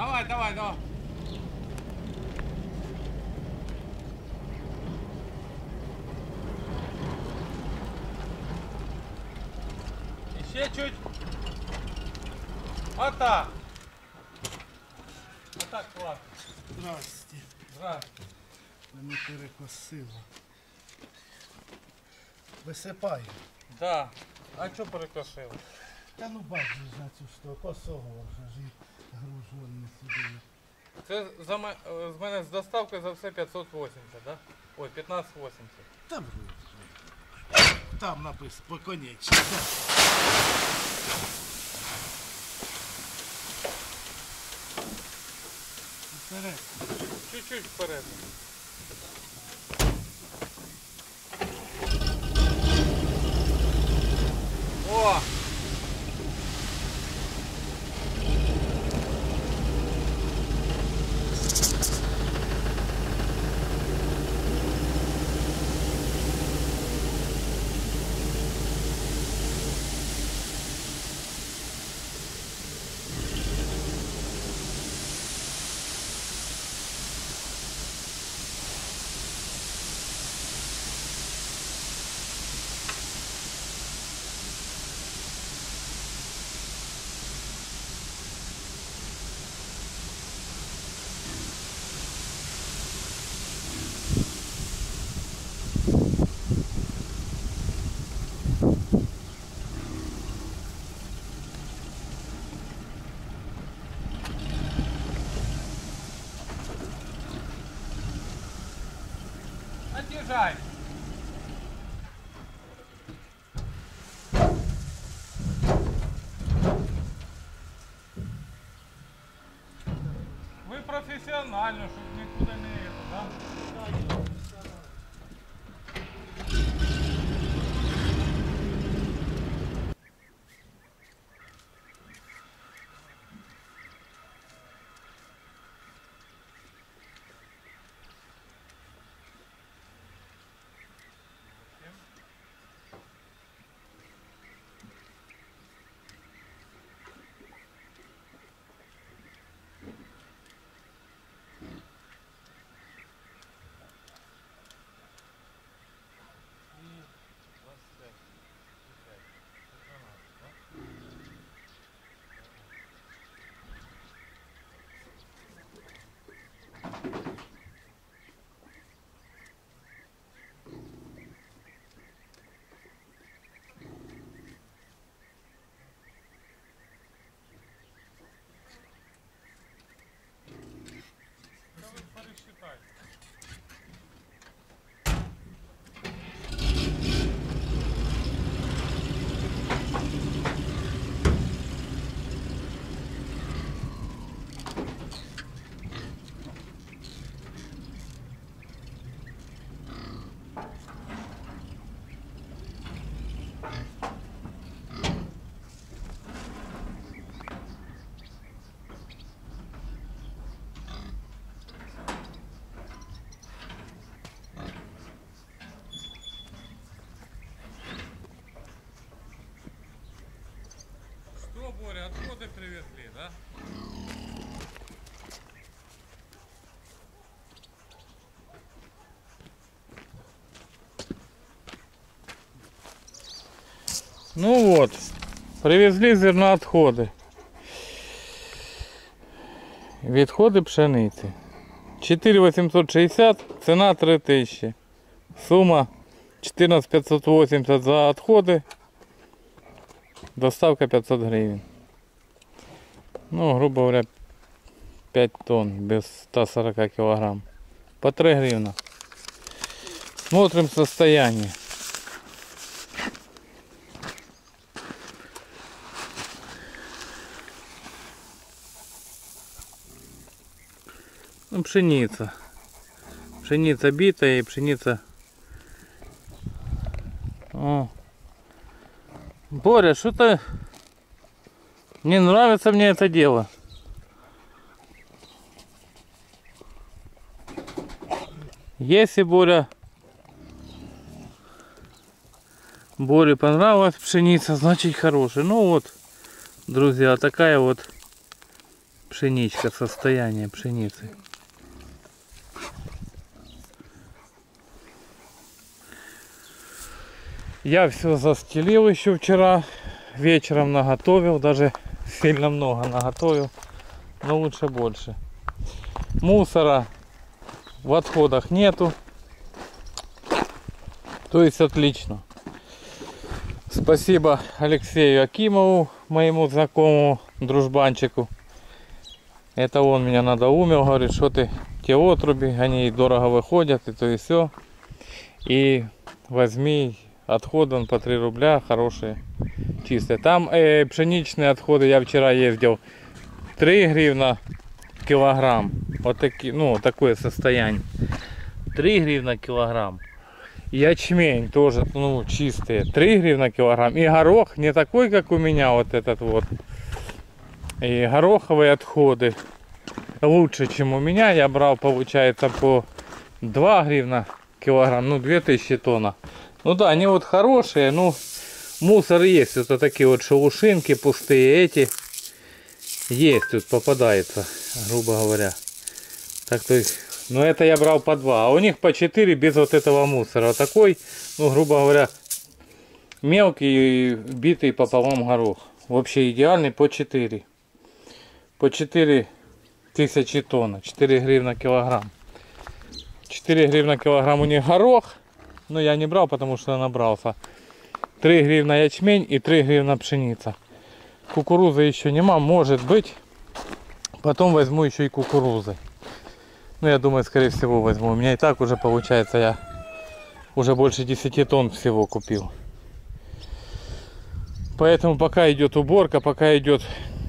Давай, давай, давай. Еще чуть. Вот так. Вот так классно. Здрасте. Здравствуйте. Мене перекосило. Висипаю. Да. А что перекосил? Та ну бачиш на цю що, косого вже ж і гружу не сюди. Це з мене з доставкою за все 580, да? Ой, 1580. Та вроді. Там написано поконечно. Вперед. Чуть-чуть вперед. О! Отъезжай. Вы профессионально, чтобы никуда не это, да? Что, Боря, отходы привезли, да? Ну вот, привезли зерноотходи. Відходи пшениці. 4860, ціна 3000. Сума 14580 за відходи. Доставка 500 гривень. Ну, грубо говоря, 5 тонн без 140 килограмм. По 3 гривна. Смотрим состояние. Ну, пшеница. Пшеница битая и пшеница. О. Боря, что-то не нравится мне это дело. Если Боре понравилась пшеница, значит хорошая. Ну вот, друзья, такая вот Пшеничка, состояние пшеницы. Я все застелил еще вчера. Вечером наготовил. Даже сильно много наготовил. Но лучше больше. Мусора в отходах нету. То есть отлично. Спасибо Алексею Акимову, моему знакомому дружбанчику. Это он меня надоумил, говорит, что ты те отруби, они дорого выходят, и то и все. И возьми отходы он по 3 рубля, хорошие, чистые. Там пшеничные отходы, я вчера ездил, 3 гривна килограмм. Вот такие, ну, такое состояние. 3 гривна килограмм. Ячмень тоже, ну, чистые, 3 гривна килограмм. И горох не такой, как у меня, вот этот вот. И гороховые отходы лучше, чем у меня. Я брал, получается, по 2 гривна килограмм, ну, 2000 тонн. Ну да, они вот хорошие, ну, мусор есть. Вот такие вот шелушинки пустые, эти есть, тут попадается, грубо говоря. Так, то есть... Но это я брал по 2, а у них по 4 без вот этого мусора. Такой, ну, грубо говоря, мелкий, битый пополам горох. Вообще идеальный по 4. По 4 тысячи тонн, 4 гривна килограмм. 4 гривна килограмм у них горох, но я не брал, потому что набрался. 3 гривна ячмень и 3 гривна пшеница. Кукурузы еще нема, может быть. Потом возьму еще и кукурузы. Ну, я думаю, скорее всего возьму. У меня и так уже получается, я уже больше 10 тонн всего купил. Поэтому пока идет уборка, пока идет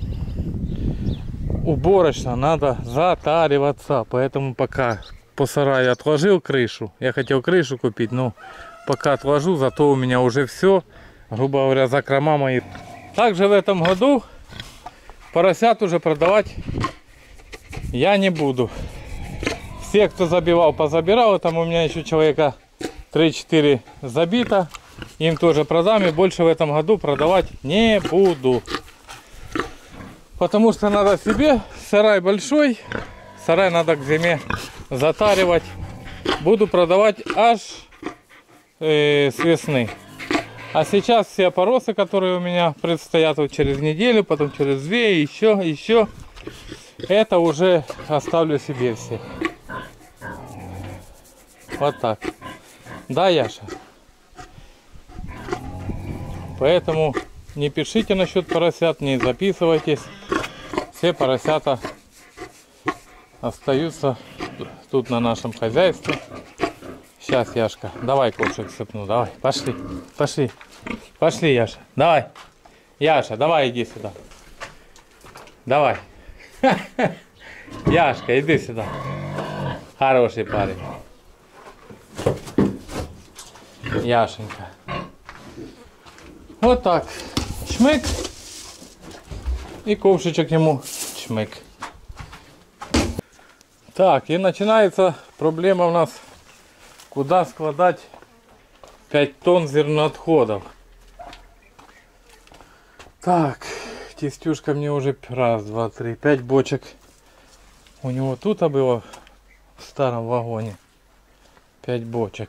уборочно, надо затариваться. Поэтому пока по сараю отложил крышу. Я хотел крышу купить, но пока отложу, зато у меня уже все, грубо говоря, закрома мои. Также в этом году поросят уже продавать я не буду. Все, кто забивал, позабирал. Там у меня еще человека 3-4 забито. Им тоже продам. И больше в этом году продавать не буду. Потому что надо себе. Сарай большой. Сарай надо к зиме затаривать. Буду продавать аж с весны. А сейчас все опоросы, которые у меня предстоят вот через неделю, потом через 2, еще. Это уже оставлю себе все. Вот так. Да, Яша? Поэтому не пишите насчет поросят, не записывайтесь. Все поросята остаются тут на нашем хозяйстве. Сейчас, Яшка, давай ковшик сыпну, давай. Пошли, пошли. Пошли, Яша. Давай. Яша, давай иди сюда. Давай. Яшка, иди сюда. Хороший парень. Яшенька. Вот так. Чмык. И ковшичек ему чмык. Так, и начинается проблема у нас, куда складать 5 тонн зерноотходов. Так, Тестюшка мне уже раз, два, три, 5 бочек. У него тут было в старом вагоне 5 бочек.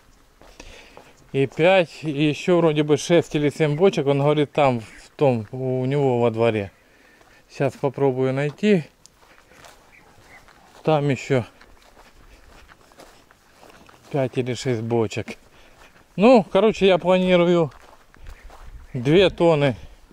И 5, и еще вроде бы 6 или 7 бочек, он говорит, там, в том, у него во дворе. Сейчас попробую найти. Там еще 5 или 6 бочек. Ну, короче, я планирую 2 тонны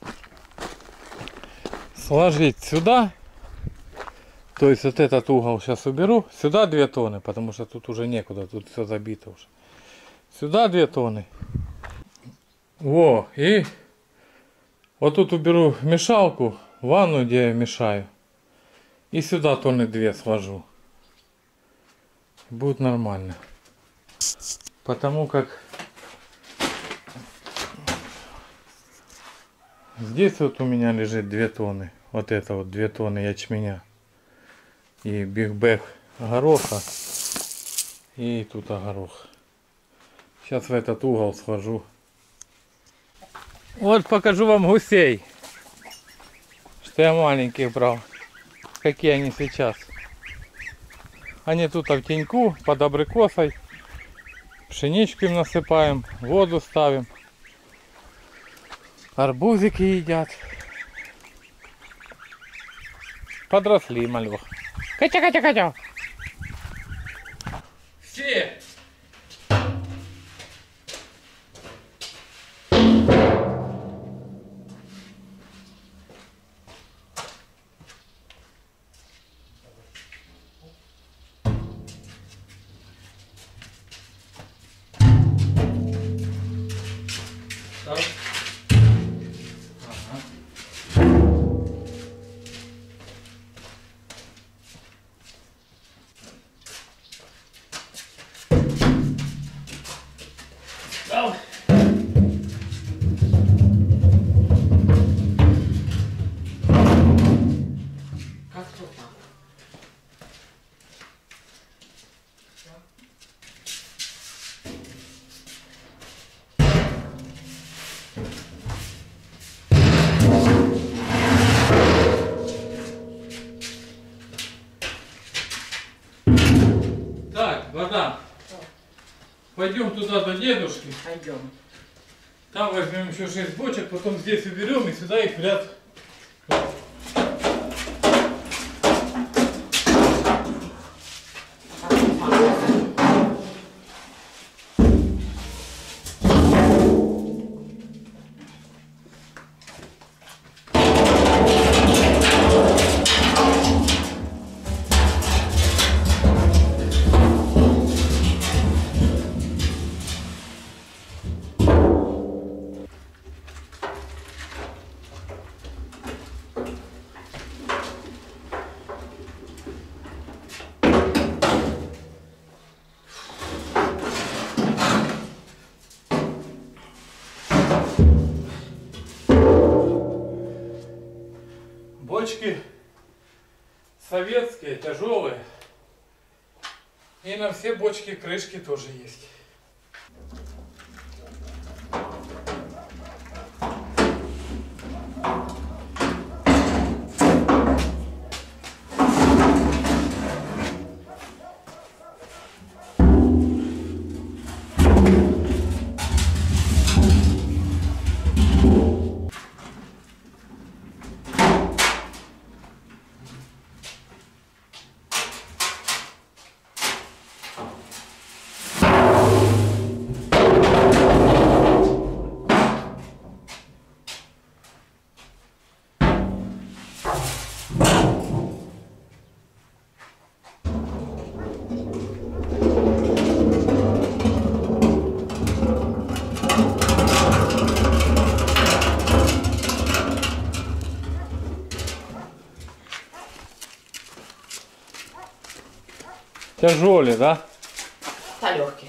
сложить сюда. То есть вот этот угол сейчас уберу. Сюда 2 тонны, потому что тут уже некуда, тут все забито уже. Сюда 2 тонны. Во, и вот тут уберу мешалку, ванну, где я мешаю. И сюда тонны 2 сложу. Будет нормально. Потому как здесь вот у меня лежит 2 тонны. Вот это вот 2 тонны ячменя. И биг-бэг гороха. И тут горох. Сейчас в этот угол схожу. Вот покажу вам гусей. Что я маленьких брал. какие они сейчас. Они тут в теньку, под абрикосой. Пшеничку им насыпаем, воду ставим. Арбузики едят. Подросли мальвах. Катя, Катя, Катя. Все. Так. Ага. Как тут? Так, Богдан, пойдем туда до дедушки. Пойдем. Там возьмем еще 6 бочек, потом здесь уберем и сюда их в ряд. Бочки советские, тяжелые. И на все бочки крышки тоже есть. Тяжелые, да? Та легкий.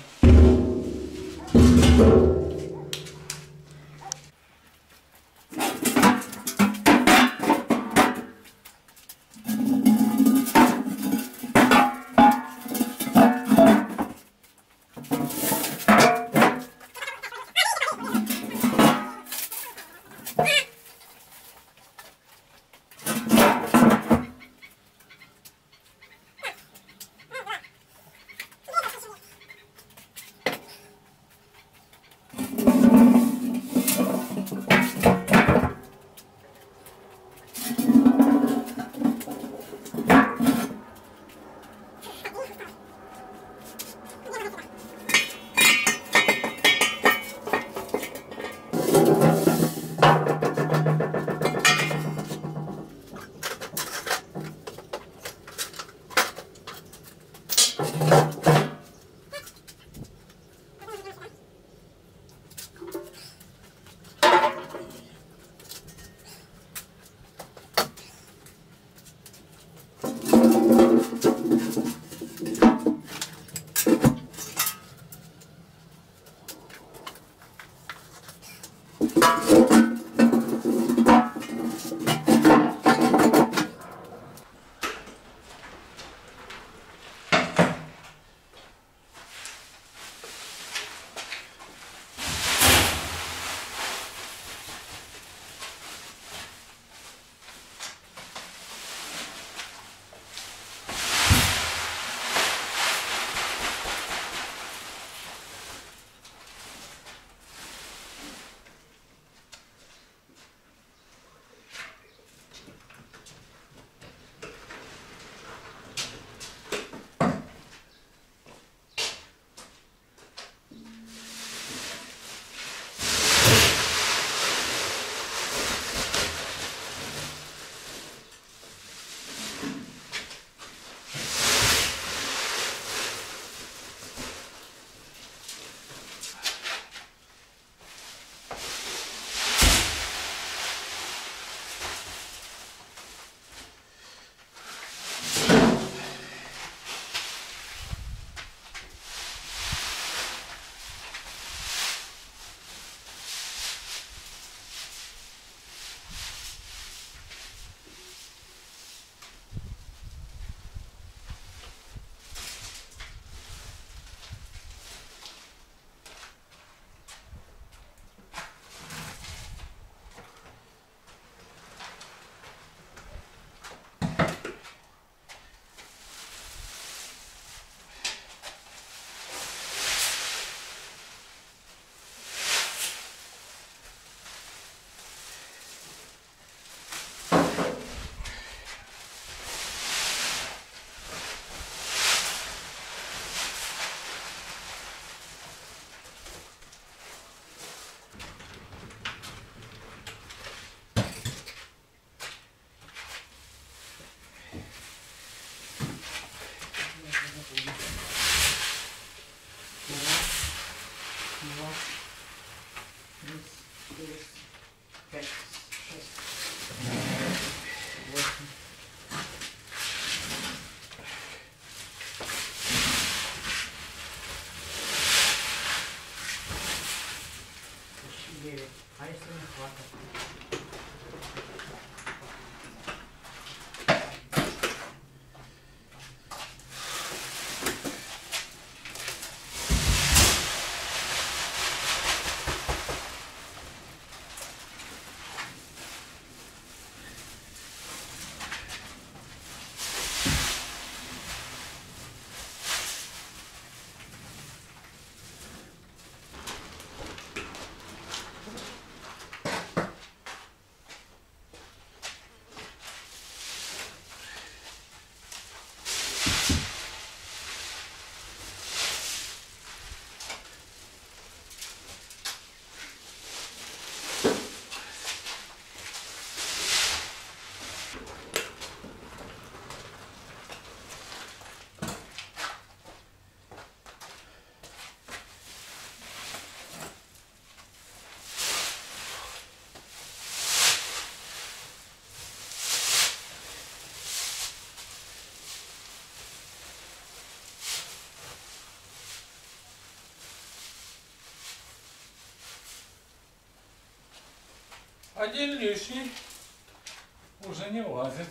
Один лишний уже не влазит.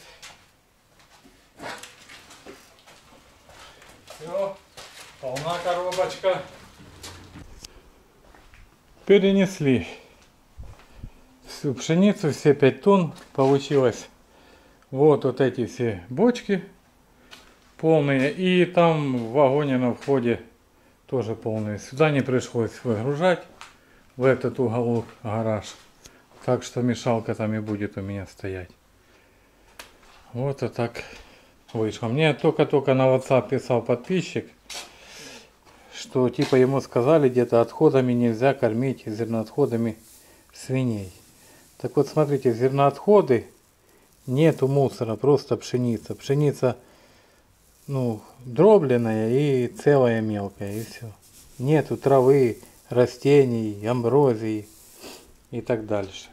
Все, полна коробочка. Перенесли всю пшеницу, все 5 тонн получилось. Вот эти все бочки полные. И там в вагоне на входе тоже полные. Сюда не пришлось выгружать, в этот уголок гараж. Так что мешалка там и будет у меня стоять. Вот и так вышло. Мне только-только на WhatsApp писал подписчик, что типа ему сказали, где-то отходами нельзя кормить, зерноотходами свиней. Так вот смотрите, зерноотходы, нету мусора, просто пшеница. Пшеница, ну, дробленная и целая мелкая, и все. Нету травы, растений, амброзии и так дальше.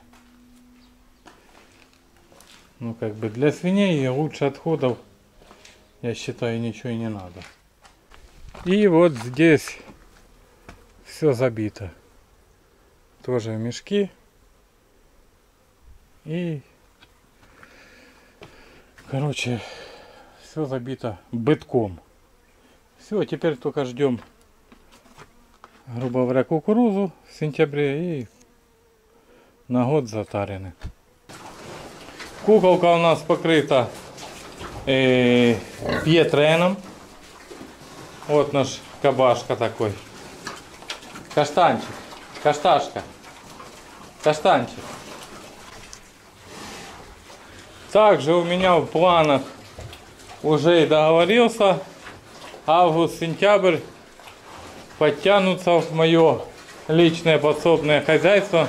Ну, как бы для свиней лучше отходов, я считаю, ничего и не надо. И вот здесь все забито. Тоже мешки. И, короче, все забито бытком. Все, теперь только ждем, грубо говоря, кукурузу в сентябре и на год затарены. Куколка у нас покрыта пьетреном. Вот наш кабашка такой. Каштанчик. Кашташка. Каштанчик. Также у меня в планах уже и договорился. Август-сентябрь подтянутся в мое личное подсобное хозяйство.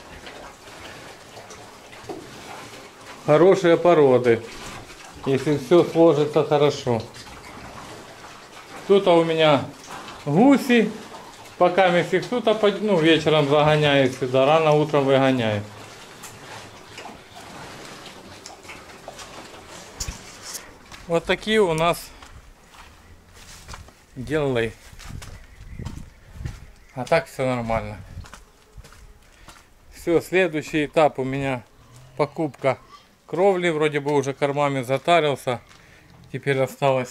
Хорошие породы, если все сложится хорошо. Тут у меня гуси, пока их тут, ну, вечером загоняю сюда, рано утром выгоняю. Вот такие у нас дела. А так все нормально. Все, следующий этап у меня покупка кровли. Вроде бы уже кормами затарился. Теперь осталось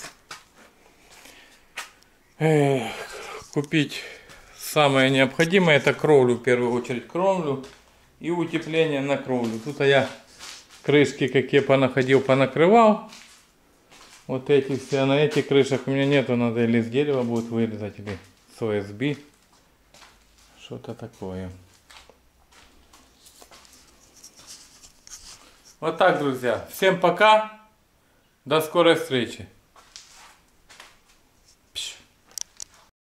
купить самое необходимое. Это кровлю, в первую очередь кровлю и утепление на кровлю. Тут я крышки какие понаходил, понакрывал. Вот эти все, на этих крышах у меня нету, надо или с дерева будет вырезать, или с ОСБ. Что-то такое. Вот так, друзья. Всем пока. До скорой встречи.